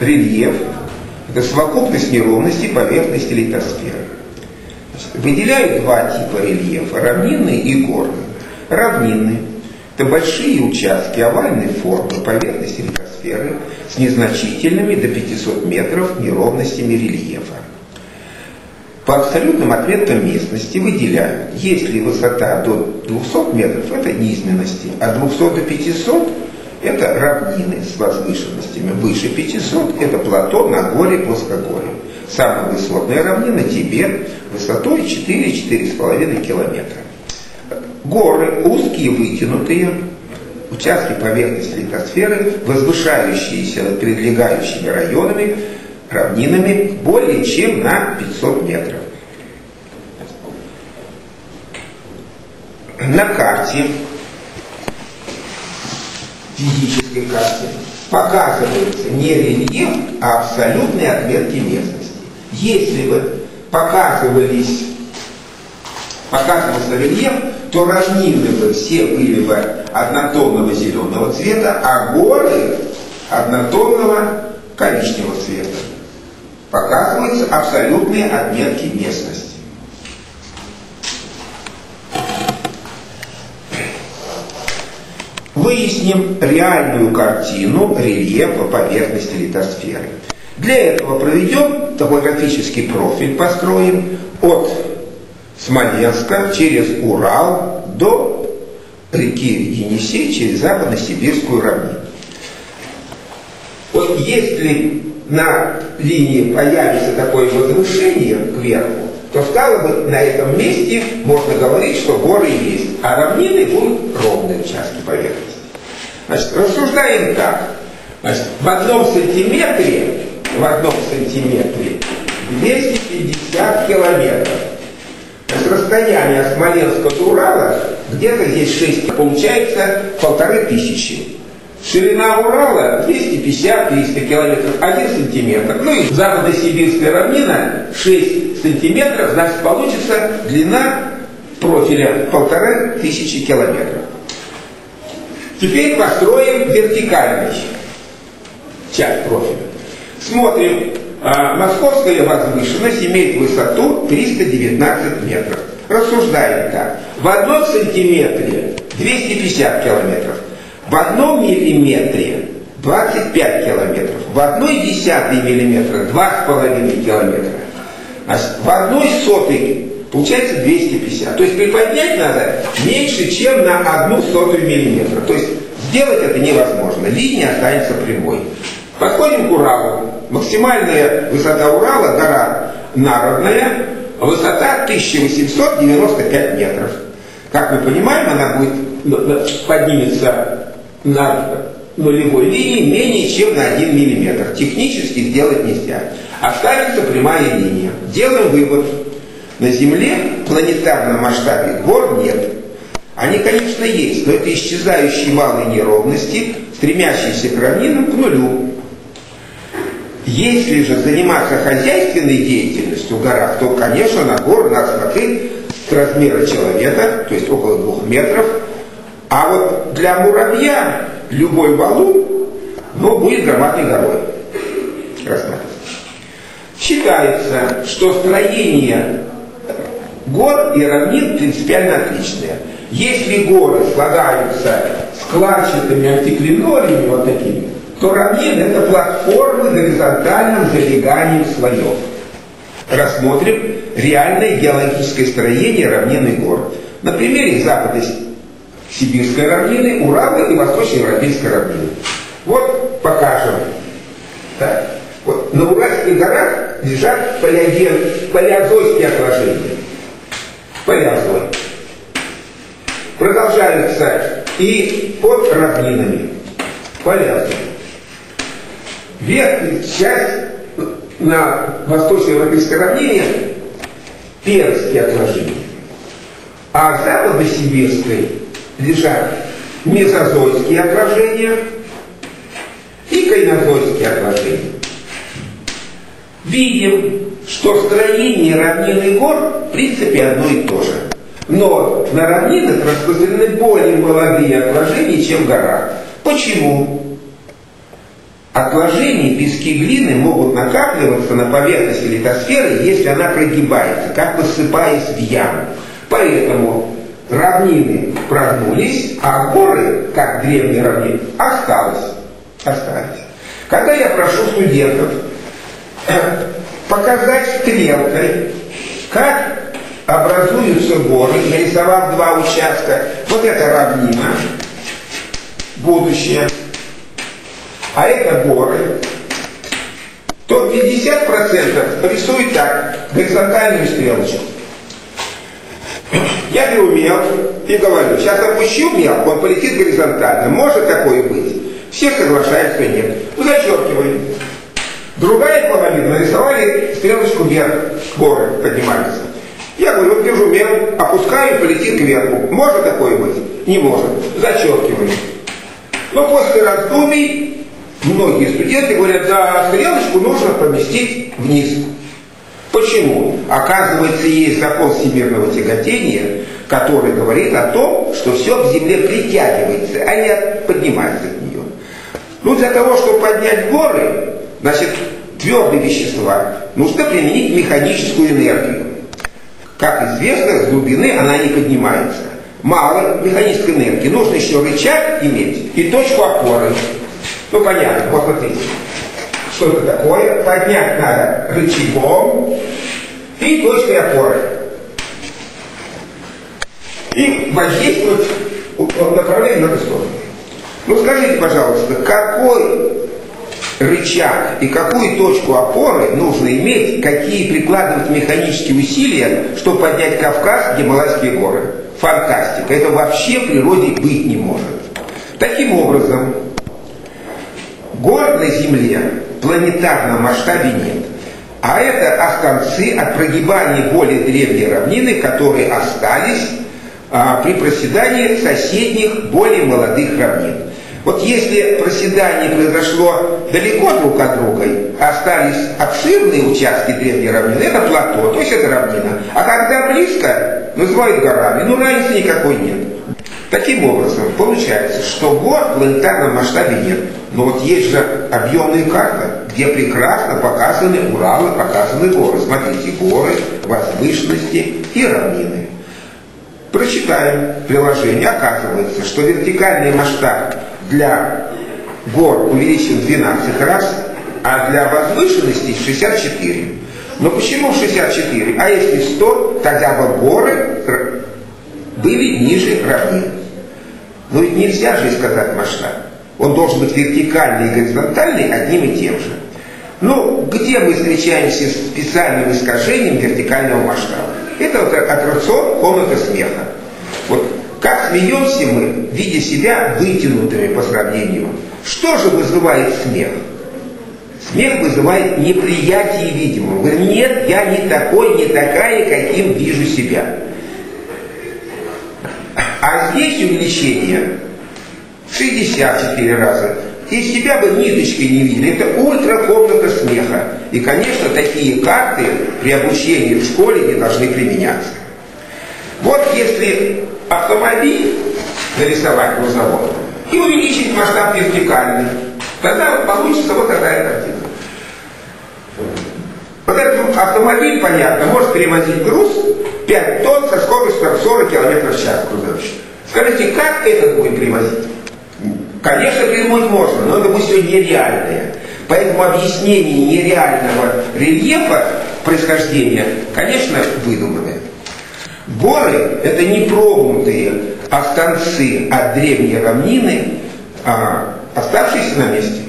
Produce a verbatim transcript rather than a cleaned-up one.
рельеф – это совокупность неровностей поверхности литосферы. Выделяют два типа рельефа – равнинный и горный. Равнинный – это большие участки овальной формы поверхности литосферы с незначительными до пятисот метров неровностями рельефа. По абсолютным отметкам местности выделяют, если высота до двухсот метров – это низменности, от двухсот до пятисот – это равнины с возвышенностями, выше пятисот – это плато, Нагорье, плоскогорье. Самая высотная равнина – Тибет, высотой четыре-четыре с половиной километра. Горы узкие, вытянутые, участки поверхности литосферы, возвышающиеся над прилегающими районами, равнинами более чем на пятьсот метров. На карте, физической карте, показывается не рельеф, а абсолютные отметки местности. Если бы показывались, показывался рельеф, то равнины бы все были бы однотонного зеленого цвета, а горы однотонного коричневого цвета. Показываются абсолютные отметки местности. Выясним реальную картину рельефа поверхности литосферы. Для этого проведем топографический профиль, построим от Смоленска через Урал до реки Енисей через Западно-Сибирскую равнину. Вот если на линии появится такое возвышение кверху, то стало бы на этом месте можно говорить, что горы есть, а равнины будут ровные участки поверхности. Значит, рассуждаем так. Значит, в одном сантиметре, в одном сантиметре двести пятьдесят километров. Значит, расстояние от Смоленска до Урала где-то здесь шесть, получается полторы тысячи. Ширина Урала двести пятьдесят — триста километров, один сантиметр. Ну и западно-сибирская равнина шесть сантиметров, значит получится длина профиля полторы тысячи километров. Теперь построим вертикальный часть профиля. Смотрим, а, московская возвышенность имеет высоту триста девятнадцать метров. Рассуждаем так. В одном сантиметре двести пятьдесят километров. В одном миллиметре двадцать пять километров, в одной десятой миллиметра два с половиной километра, значит, в одной сотой получается двести пятьдесят. То есть приподнять надо меньше, чем на одну сотую миллиметра. То есть сделать это невозможно. Линия останется прямой. Подходим к Уралу. Максимальная высота Урала, гора Народная, высота тысяча восемьсот девяносто пять метров. Как мы понимаем, она будет поднимется на нулевой линии менее чем на один миллиметр. Технически сделать нельзя. Останется прямая линия. Делаем вывод. На Земле в планетарном масштабе гор нет. Они, конечно, есть, но это исчезающие малые неровности, стремящиеся к равнинам, к нулю. Если же заниматься хозяйственной деятельностью в горах, то, конечно, на горы надо смотреть с размера человека, то есть около двух метров. А вот для муравья любой валун, ну, будет громадной горой. Рассматривать. Считается, что строение гор и равнин принципиально отличное. Если горы слагаются складчатыми антиклинориями вот такими, то равнины — это платформы с горизонтальным залеганием слоев. Рассмотрим реальное геологическое строение равнин и гор. На примере Западно-Сибирской равнины, Урала и Восточно-Европейской равнины. Вот покажем. Так. Вот. На Уральских горах лежат палеоген, палеозойские отложения. Палеозой. Продолжаются и под равнинами. Палеозой. Верхняя часть на Восточно-Европейской равнине пермские отложения. А в Западно-Сибирской лежат мезозойские отложения и кайнозойские отложения. Видим, что строение равнин и гор в принципе одно и то же. Но на равнинах распространены более молодые отложения, чем в горах. Почему? отложения пески глины могут накапливаться на поверхности литосферы, если она прогибается, как бы ссыпаясь в яму. Поэтому равнины прогнулись, а горы, как древние равнины, остались. остались. Когда я прошу студентов показать стрелкой, как образуются горы, нарисовав два участка, вот это равнина, будущее, а это горы, то пятьдесят процентов рисует так, горизонтальную стрелочку. Я беру мел и говорю, сейчас опущу мел, он полетит горизонтально. Может такое быть? Все соглашаются, нет. Ну, зачеркиваем. Другая половина нарисовали стрелочку вверх, горы поднимаются. Я говорю, вот держу мел, опускаю, полетит кверху. Может такое быть? Не может. Зачеркиваем. Но после раздумий многие студенты говорят, да, стрелочку нужно поместить вниз. Почему? Оказывается, есть закон всемирного тяготения, который говорит о том, что все к Земле притягивается, а не поднимается от нее. Ну, для того, чтобы поднять горы, значит, твердые вещества, нужно применить механическую энергию. Как известно, с глубины она не поднимается. Мало механической энергии. Нужно еще рычаг иметь и точку опоры. Ну, понятно, вот смотрите. Что это такое? Поднять надо рычагом и точкой опоры. И воздействовать в направлении на эту сторону. Ну скажите, пожалуйста, какой рычаг и какую точку опоры нужно иметь, какие прикладывать механические усилия, чтобы поднять Кавказ, Гималайские горы? Фантастика. Это вообще в природе быть не может. Таким образом, гор на Земле в планетарном масштабе нет. А это останцы от прогибания более древней равнины, которые остались а, при проседании соседних, более молодых равнин. Вот если проседание произошло далеко друг от друга, остались обширные участки древней равнины, это плато, то есть это равнина. А когда близко, называют горами, ну разницы никакой нет. Таким образом, получается, что гор в планетарном масштабе нет. Но вот есть же объемная карта, где прекрасно показаны Уралы, показаны горы. Смотрите, горы, возвышенности и равнины. Прочитаем приложение. Оказывается, что вертикальный масштаб для гор увеличен в двенадцать раз, а для возвышенностей в шестьдесят четыре. Но почему в шестьдесят четыре? А если сто, тогда бы горы были ниже равнин. Но ведь нельзя же сказать масштаб. Он должен быть вертикальный и горизонтальный одним и тем же. Ну, где мы встречаемся с специальным искажением вертикального масштаба? Это вот аттракцион комната смеха. Вот как смеемся мы, видя себя вытянутыми по сравнению. Что же вызывает смех? Смех вызывает неприятие видимого. Говорит, нет, я не такой, не такая, каким вижу себя. А здесь увеличение в шестьдесят четыре раза. И себя бы ниточкой не видели. Это ультракомната смеха. И, конечно, такие карты при обучении в школе не должны применяться. Вот если автомобиль нарисовать грузовой и увеличить масштаб вертикальный, тогда получится вот такая картина. Вот этот автомобиль, понятно, может перевозить груз пять тонн со скоростью сорок километров в час грузовщик. Скажите, как этот будет перевозить? Конечно, придумать можно, но это будет все нереальное. Поэтому объяснение нереального рельефа происхождения, конечно, выдуманное. Горы – это не прогнутые останцы от древней равнины, а оставшиеся на месте.